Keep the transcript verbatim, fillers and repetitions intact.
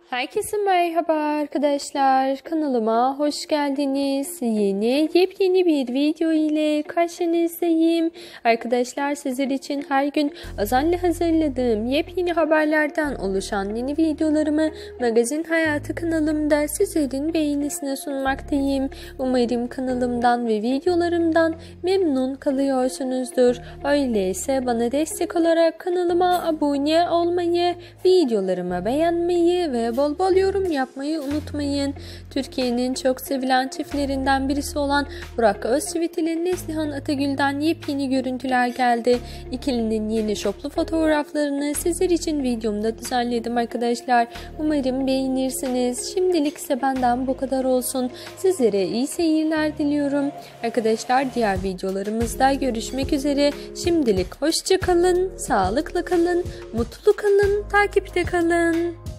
Herkese merhaba arkadaşlar, kanalıma hoş geldiniz. Yeni yepyeni bir video ile karşınızdayım. Arkadaşlar, sizler için her gün özenle hazırladığım yepyeni haberlerden oluşan yeni videolarımı Magazin Hayatı kanalımda sizlerin beğenisine sunmaktayım. Umarım kanalımdan ve videolarımdan memnun kalıyorsunuzdur. Öyleyse bana destek olarak kanalıma abone olmayı, videolarımı beğenmeyi ve bol bol yorum yapmayı unutmayın. Türkiye'nin çok sevilen çiftlerinden birisi olan Burak Özçivit ile Neslihan Atagül'den yepyeni görüntüler geldi. İkilinin yeni şoplu fotoğraflarını sizler için videomda düzenledim arkadaşlar. Umarım beğenirsiniz. Şimdilik ise benden bu kadar olsun. Sizlere iyi seyirler diliyorum. Arkadaşlar, diğer videolarımızda görüşmek üzere. Şimdilik hoşça kalın, sağlıkla kalın, mutlu kalın, takipte kalın.